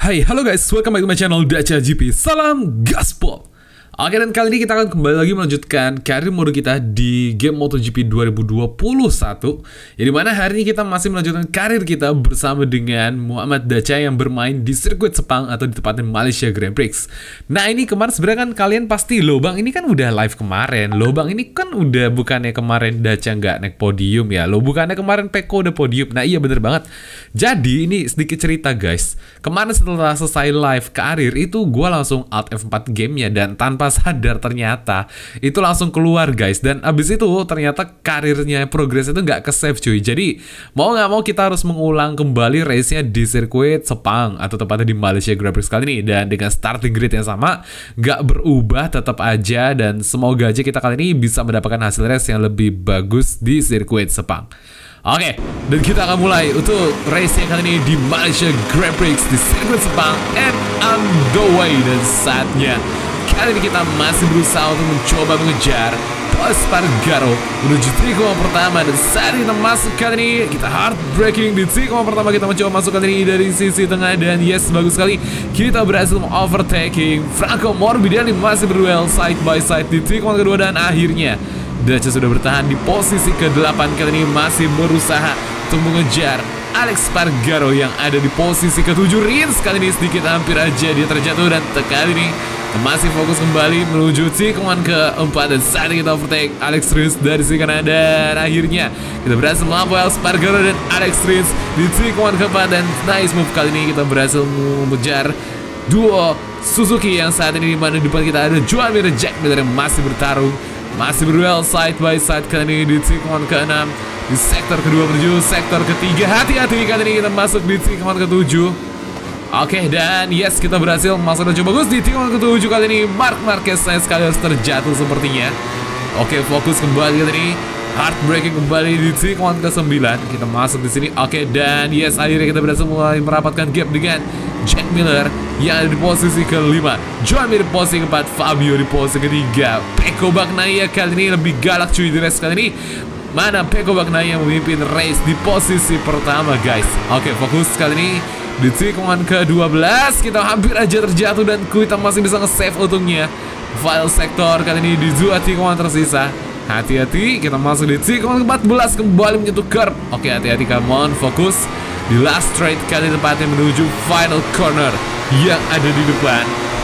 Hai, halo guys, welcome back to my channel Dacia GP. Salam gaspol. Oke, dan kali ini kita akan kembali lagi melanjutkan karir mode kita di game MotoGP 2021. Yang dimana hari ini kita masih melanjutkan karir kita bersama dengan Muhammad Dacia yang bermain di sirkuit Sepang atau di tepatnya Malaysia Grand Prix. Nah, ini kemarin sebenarnya kan kalian pasti, loh bang, ini kan udah live kemarin. Loh bang, ini kan udah bukannya kemarin Dacia nggak naik podium ya. Loh bukannya kemarin Pecco udah podium. Nah iya bener banget. Jadi ini sedikit cerita guys. Kemarin setelah selesai live karir itu gue langsung Alt F4 gamenya dan tanpa sadar ternyata itu langsung keluar guys, dan abis itu ternyata karirnya progres itu nggak ke save cuy. Jadi mau nggak mau kita harus mengulang kembali race-nya di sirkuit Sepang atau tepatnya di Malaysia Grand Prix kali ini, dan dengan starting grid yang sama nggak berubah tetap aja, dan semoga aja kita kali ini bisa mendapatkan hasil race yang lebih bagus di sirkuit Sepang. Oke, dan kita akan mulai untuk race yang kali ini di Malaysia Grand Prix di sirkuit Sepang, and on the way. Dan saatnya kali ini kita masih berusaha untuk mencoba mengejar Espargaro menuju tikungan pertama, dan saat kita masuk kali ini kita hard braking di tikungan pertama. Kita mencoba masuk kali ini dari sisi tengah, dan yes, bagus sekali kita berhasil overtaking Franco Morbidelli. Masih berduel side by side di tikungan kedua, dan akhirnya Dacia sudah bertahan di posisi ke-8 kali ini, masih berusaha untuk mengejar Alex Espargaro yang ada di posisi ke-7. Rins kali ini sedikit hampir aja dia terjatuh, dan kali ini kita masih fokus kembali menuju tikungan ke-4, dan saat ini kita overtake Alex Rins dari sisi kanan, dan akhirnya kita berhasil melampaui Espargaro dan Alex Rins di tikungan ke-4, dan nice move kali ini kita berhasil mengejar duo Suzuki yang saat ini di mana di depan kita ada Joan Mir dan Jack Miller yang masih bertarung, masih berduel side by side kali ini di tikungan ke-6 di sektor kedua menuju sektor ketiga. Hati-hati kali ini kita masuk di tikungan ke-7. Oke, dan yes, kita berhasil masuk dan coba bagus di tikungan ke-7 kali ini. Marc Marquez saya sekali harus terjatuh sepertinya. Oke, fokus kembali kali ini, hard braking kembali di tikungan ke-9. Kita masuk di sini. Oke, dan yes, akhirnya kita berhasil mulai merapatkan gap dengan Jack Miller yang ada di posisi ke-5, Joan Mir di posisi ke-4, Fabio di posisi ke-3. Pecco Bagnaia kali ini lebih galak cuy di race kali ini, mana Pecco Bagnaia memimpin race di posisi pertama guys. Oke, fokus kali ini di tikungan ke-12 kita hampir aja terjatuh, dan kita masih bisa nge-save untungnya. File sektor kali ini di 2 tikungan tersisa. Hati-hati, kita masuk di tikungan ke-14 kembali menyentuh curb. Oke, hati-hati, come on, fokus di last straight kali tepatnya menuju final corner yang ada di depan.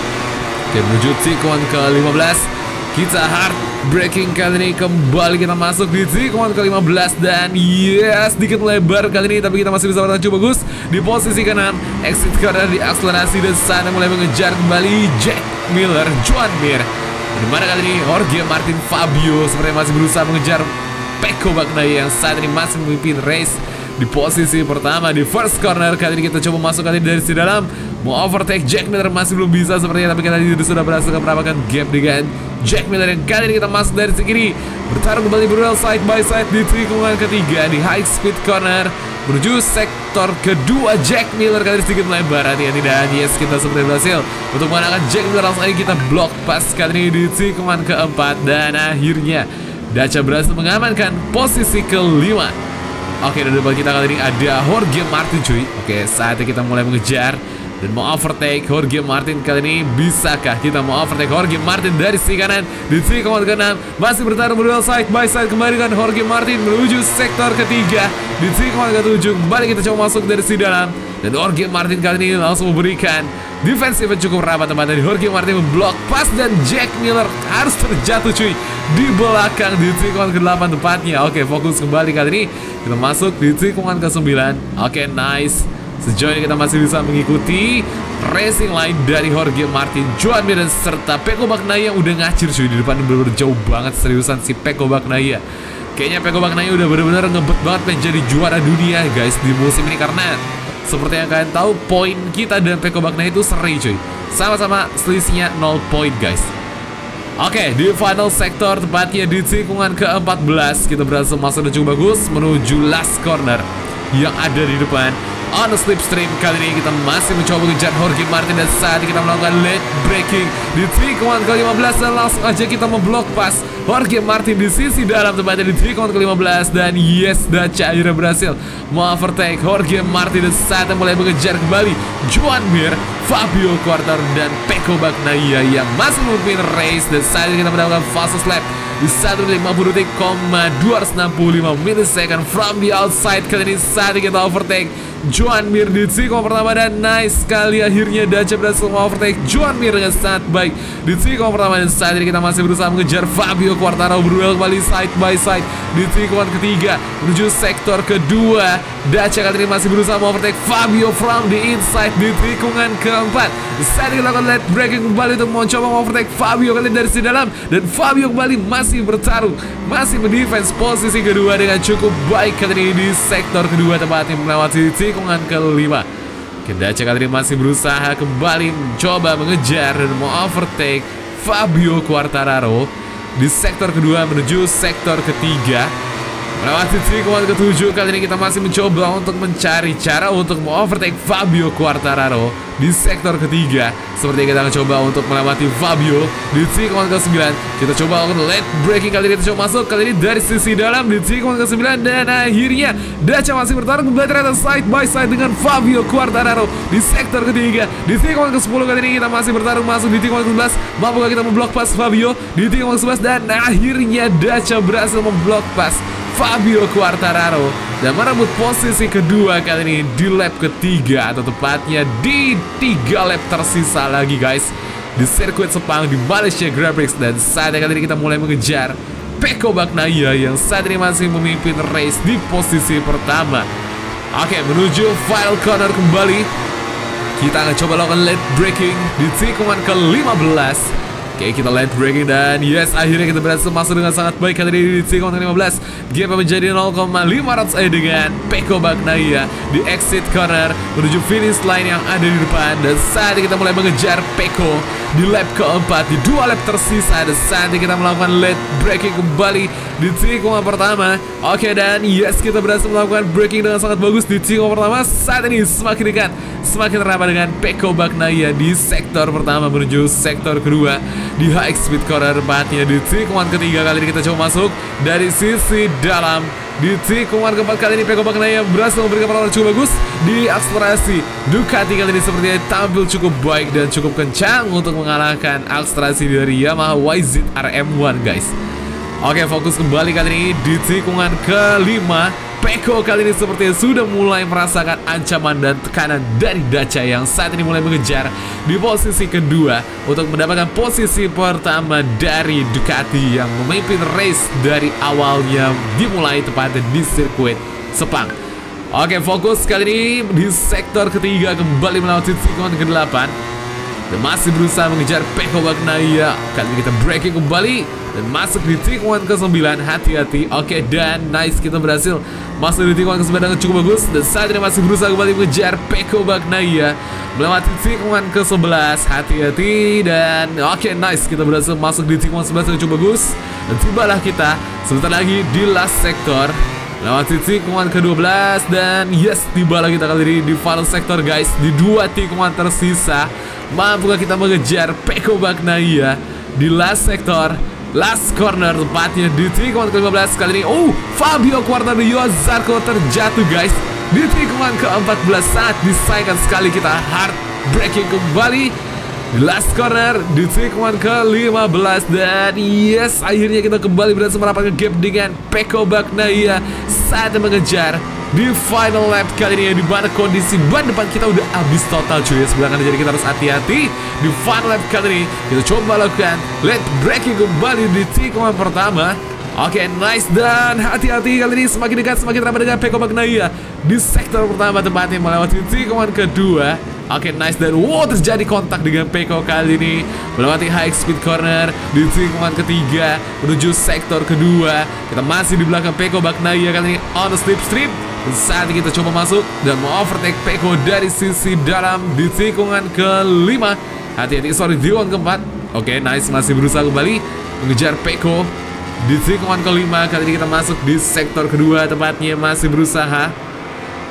Oke, menuju tikungan ke-15 kita hard braking kali ini, kembali kita masuk di tikungan ke-15, dan yes, sedikit lebar kali ini tapi kita masih bisa bertahan cukup bagus di posisi ke-6. Exit corner di akselerasi, dan sana mulai mengejar kembali Jack Miller, Joan Mir. Dimana kali ini Jorge Martin Fabio sepertinya masih berusaha mengejar Pecco Bagnaia yang saat ini masih memimpin race di posisi pertama di first corner. Kali ini kita coba masuk kali ini dari si dalam, mau overtake Jack Miller masih belum bisa sepertinya, tapi kita sudah berhasil merapatkan gap dengan Jack Miller yang kali ini kita masuk dari sisi kiri, bertarung kembali berduel side by side di tikungan ketiga di high speed corner menuju sektor kedua. Jack Miller kali ini sedikit melebar, hati-hati, dan yes, kita seperti berhasil untuk mengalahkan Jack Miller. Langsung aja kita block pas kali ini di tikungan ke-4, dan akhirnya Dacia berhasil mengamankan posisi ke-5. Oke, dan depan kita kali ini ada Jorge Martin cuy. Oke, saatnya kita mulai mengejar dan mau overtake Jorge Martin kali ini. Bisakah kita mau overtake Jorge Martin dari sisi kanan di tikungan ke-6? Masih bertarung berduel side by side kembali dengan Jorge Martin menuju sektor ketiga di tikungan ke-7. Kembali kita coba masuk dari sisi dalam, dan Jorge Martin kali ini langsung memberikan defensive yang cukup rapat tempatnya di Jorge Martin memblok pas, dan Jack Miller harus terjatuh cuy di belakang di tikungan ke-8 tepatnya. Oke, fokus kembali kali ini kita masuk di tikungan ke-9. Oke, nice. Sejauh ini kita masih bisa mengikuti racing line dari Jorge Martin, Joan Mir, serta Pecco Bagnaia yang udah ngacir cuy di depan. Bener-bener jauh banget seriusan si Pecco Bagnaia. Kayaknya Pecco Bagnaia udah bener-bener ngebet banget menjadi juara dunia guys di musim ini, karena seperti yang kalian tahu poin kita dan Pecco Bagnaia itu seri cuy, sama-sama selisihnya 0 poin guys. Oke, di final sektor tepatnya di tikungan ke-14 kita berhasil masuk dan cukup bagus menuju last corner yang ada di depan. on the slipstream. Kali ini kita masih mencoba mengejar Jorge Martin dan saat ini kita melakukan late breaking di tikungan ke-15 dan langsung aja kita memblok pas Jorge Martin di sisi dalam tepatnya di tikungan ke-15 dan yes, Dacia akhirnya berhasil overtake Jorge Martin dan saat mulai mengejar kembali Joan Mir, Fabio Quartararo dan Pecco Bagnaia yang masih memimpin race dan saat ini kita mendapatkan fastest lap di 1:50 detik, 265 millisecond from the outside. Kali ini saat ini kita overtake Joan Mir di tikungan pertama dan nice sekali akhirnya Dacia berhasil overtake Joan Mir dengan sangat baik di tikungan pertama dan saat ini kita masih berusaha mengejar Fabio Quartararo berulang kembali side by side di tikungan ketiga menuju sektor kedua. Dacia kali ini masih berusaha overtake Fabio from the inside di tikungan keempat. Saat ini kita akan late braking kembali untuk mencoba overtake Fabio kali ini dari sisi dalam dan Fabio kembali masih bertarung, masih mendefense posisi kedua dengan cukup baik kali ini di sektor kedua tepatnya melewati tikungan kelima. Dacia kali ini masih berusaha kembali mencoba mengejar dan overtake Fabio Quartararo di sektor kedua menuju sektor ketiga. Melewati tikungan ke-7 kali ini kita masih mencoba untuk mencari cara untuk overtake Fabio Quartararo di sektor ketiga. Seperti kita akan coba untuk melewati Fabio di tikungan ke-9. Kita coba untuk late braking kali ini, kita coba masuk kali ini dari sisi dalam di tikungan ke-9 dan akhirnya Dacia masih bertarung kembali ternyata side by side dengan Fabio Quartararo di sektor ketiga. Di tikungan ke-10 kali ini kita masih bertarung masuk di tikungan ke-11. Mampukah kita memblok pas Fabio di tikungan ke-11 dan akhirnya Dacia berhasil memblok pas Fabio Quartararo dan merebut posisi kedua kali ini di lap ketiga atau tepatnya di 3 lap tersisa lagi guys di sirkuit Sepang di Malaysia Grand Prix. Dan saat kali ini kita mulai mengejar Pecco Bagnaia yang saat ini masih memimpin race di posisi pertama. Oke, menuju final corner kembali kita akan coba lakukan late braking di tikungan ke-15. Oke, kita late braking dan yes, akhirnya kita berhasil masuk dengan sangat baik kali ini di tikungan ke-15. Gap menjadi 0,500 dengan Pecco Bagnaia di exit corner menuju finish line yang ada di depan. Dan saat ini kita mulai mengejar Pecco di lap keempat di 2 lap tersisa. Dan saat ini kita melakukan late braking kembali di tikungan pertama. Oke, dan yes, kita berhasil melakukan braking dengan sangat bagus di tikungan pertama. Saat ini semakin dekat, semakin rapat dengan Pecco Bagnaia di sektor pertama menuju sektor kedua di high speed corner tepatnya di tikungan ketiga. Kali ini kita coba masuk dari sisi dalam di tikungan keempat. Kali ini Pecco Bagnaia berhasil memberikan perlawanan cukup bagus di akselerasi. Ducati kali ini sepertinya tampil cukup baik dan cukup kencang untuk mengalahkan akselerasi dari Yamaha YZ RM1 guys. Oke, fokus kembali kali ini di tikungan kelima. Pecco kali ini sepertinya sudah mulai merasakan ancaman dan tekanan dari Dacia yang saat ini mulai mengejar di posisi kedua untuk mendapatkan posisi pertama dari Ducati yang memimpin race dari awalnya dimulai tepatnya di sirkuit Sepang. Oke, fokus kali ini di sektor ketiga kembali melewati tikungan ke-8 dan masih berusaha mengejar Pecco Bagnaia. Kali ini kita braking kembali dan masuk di tikungan ke-9. Hati-hati. Oke, dan nice, kita berhasil masuk di tikungan ke-9 dengan cukup bagus. Dan saat ini masih berusaha kembali mengejar Pecco Bagnaia melewati tikungan ke-11. Hati-hati. Dan oke, nice, kita berhasil masuk di tikungan 11 dengan cukup bagus. Dan tibalah kita sebentar lagi di last sector lewati tikungan ke-12 dan yes, tibalah kita kali ini di final sector guys. Di 2 tikungan tersisa, mampukah kita mengejar Pecco Bagnaia di last sector, last corner tepatnya di tikungan ke-15 kali ini. Oh, Fabio Quartararo Zarco terjatuh guys di tikungan ke-14. Sangat disayangkan sekali, kita hard braking kembali di last corner di tikungan ke-15 dan yes, akhirnya kita kembali berhasil merapatkan gap dengan Pecco Bagnaia saat mengejar di final lap kali ini, di mana kondisi ban depan kita udah habis total cuy sebelah kanan, jadi kita harus hati-hati di final lap kali ini. Kita coba lakukan late braking kembali di tikungan pertama. Oke, nice, dan hati-hati kali ini semakin dekat, semakin rapat dengan Pecco Bagnaia di sektor pertama tepatnya melewati tikungan kedua. Oke, nice, dan wow, terjadi kontak dengan Pecco kali ini melewati high speed corner di tikungan ketiga menuju sektor kedua. Kita masih di belakang Pecco Bagnaia kali ini on the slipstream. Saat ini kita coba masuk dan mau overtake Pecco dari sisi dalam di tikungan kelima. Hati-hati, sorry, di tikungan keempat. Oke, nice, masih berusaha kembali mengejar Pecco di tikungan kelima. Kali ini kita masuk di sektor kedua tepatnya, masih berusaha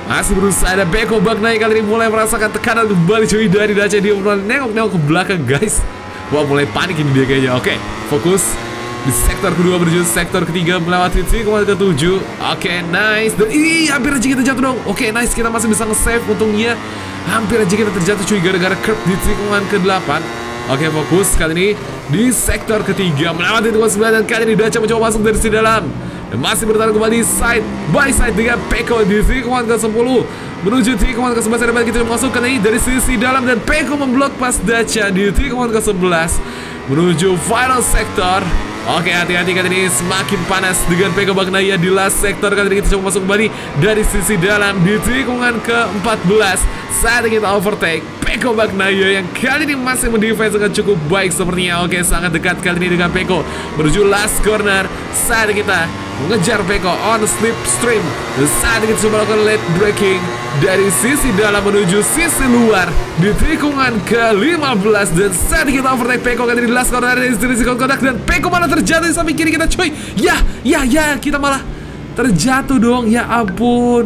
Masih berusaha, ada Peko Bagnaya kali ini mulai merasakan tekanan kembali cuy dari Dacia. Dia mulai nengok-nengok ke belakang guys. Wah, mulai panik ini dia kayaknya. Oke, fokus di sektor kedua menuju sektor ketiga melewati tikungan ke-7. Oke, nice. Dan hampir aja kita jatuh dong. Oke, nice, kita masih bisa nge-save untungnya. Hampir aja kita terjatuh cuy gara-gara curb di tikungan ke-8. Oke, fokus kali ini di sektor ketiga melewati tikungan 9 dan kali ini Dacia mencoba masuk dari sisi dalam. Dan masih bertahan kembali side by side dengan Peko di tikungan ke-10 menuju tikungan ke-11. Ada kita masuk kali ini dari sisi dalam dan Peko memblok pas Dacia di tikungan ke-11 menuju final sektor. Oke, hati-hati kali ini semakin panas dengan Peko Bagnaya di last sektor. Kali ini kita coba masuk kembali dari sisi dalam di tikungan ke-14. Saat kita overtake Peko Bagnaya yang kali ini masih mendefense dengan cukup baik sepertinya. Oke, sangat dekat kali ini dengan Peko menuju last corner. Saat kita mengejar Peko on slipstream. Saat kita coba lakukan late braking dari sisi dalam menuju sisi luar di tikungan ke-15. Dan saat kita overtake Peko kali ini di last corner dari sisi kontak dan Peko malah terjatuh di samping kiri kita cuy. Ya, kita malah terjatuh dong. Ya ampun.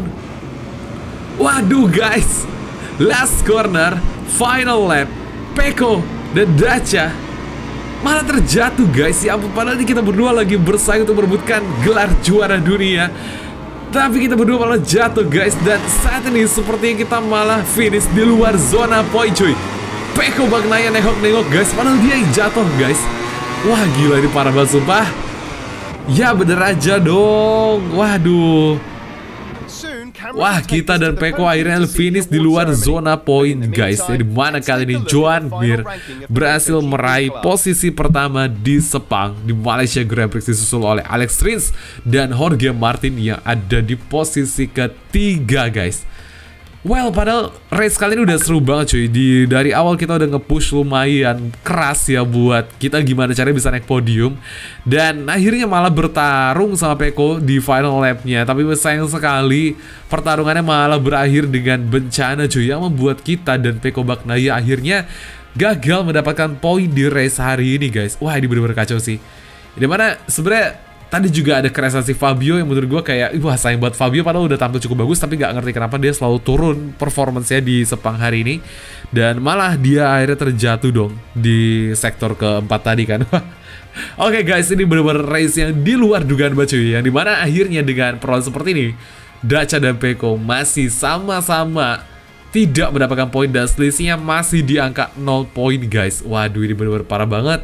Waduh guys, last corner, final lap, Peko dan Dacia malah terjatuh guys. Ya ampun, padahal kita berdua lagi bersaing untuk merebutkan gelar juara dunia, tapi kita berdua malah jatuh guys. Dan saat ini sepertinya kita malah finish di luar zona poin cuy. Peko Bagnaya nengok-nengok guys, padahal dia yang jatuh guys. Wah gila, ini parah banget sumpah. Ya bener aja dong. Waduh. Wah, kita dan Peko akhirnya finish di luar zona poin guys. Di mana kali ini Joan Mir berhasil meraih posisi pertama di Sepang di Malaysia Grand Prix, disusul oleh Alex Rins dan Jorge Martin yang ada di posisi ketiga guys. Well, padahal race kali ini udah seru banget cuy. Dari awal kita udah nge-push lumayan keras ya buat kita gimana caranya bisa naik podium. Dan akhirnya malah bertarung sama Peko di final lap-nya. Tapi sayang sekali pertarungannya malah berakhir dengan bencana cuy, yang membuat kita dan Peko Bagnaya akhirnya gagal mendapatkan poin di race hari ini guys. Wah, ini bener-bener kacau sih. Dimana sebenarnya tadi juga ada kreasi Fabio yang menurut gue kayak, wah sayang buat Fabio padahal udah tampil cukup bagus, tapi gak ngerti kenapa dia selalu turun performance-nya di Sepang hari ini. Dan malah dia akhirnya terjatuh dong di sektor keempat tadi kan. Oke guys, ini bener-bener race yang di luar dugaan banget cuy, yang dimana akhirnya dengan perlawanan seperti ini Dacia dan Peko masih sama-sama tidak mendapatkan poin dan selisihnya masih di angka 0 poin guys. Waduh, ini bener-bener parah banget.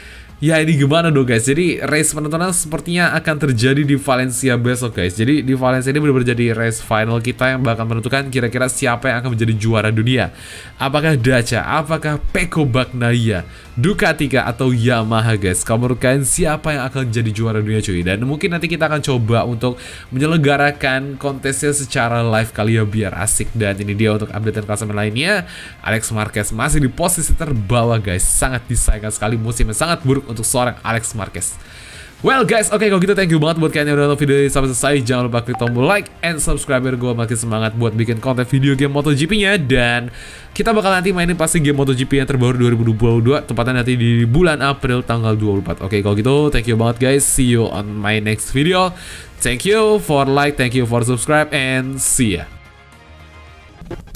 Ya ini gimana dong guys, jadi race penontonan sepertinya akan terjadi di Valencia besok guys. Jadi di Valencia ini benar-benar jadi race final kita yang bakal menentukan kira-kira siapa yang akan menjadi juara dunia. Apakah Dacia, apakah Peko Bagnaya, Ducati atau Yamaha guys. Kalau menurut kalian siapa yang akan jadi juara dunia cuy. Dan mungkin nanti kita akan coba untuk menyelenggarakan kontesnya secara live kali ya biar asik. Dan ini dia untuk update klasemen lainnya. Alex Marquez masih di posisi terbawah guys. Sangat disayangkan sekali, musimnya sangat buruk untuk seorang Alex Marquez. Well guys, oke kalau gitu thank you banget buat kalian yang udah nonton video ini sampai selesai. Jangan lupa klik tombol like and subscribe biar gue makin semangat buat bikin konten video game MotoGP nya. Dan kita bakal nanti mainin pasti game MotoGP yang terbaru 2022, tepatnya nanti di bulan April tanggal 24. Oke kalau gitu thank you banget guys. See you on my next video. Thank you for like, thank you for subscribe, and see ya.